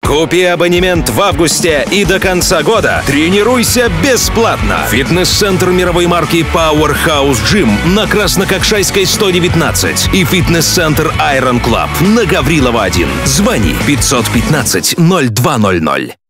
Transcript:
Купи абонемент в августе и до конца года тренируйся бесплатно. Фитнес-центр мировой марки Powerhouse Gym на Краснококшайской 119 и фитнес-центр Iron Club на Гаврилова 1. Звони 515 0200.